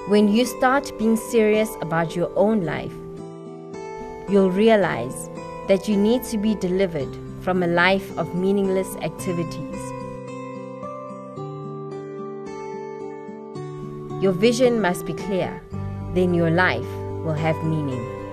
When you start being serious about your own life, you'll realize that you need to be delivered from a life of meaningless activities. Your vision must be clear, then your life will have meaning.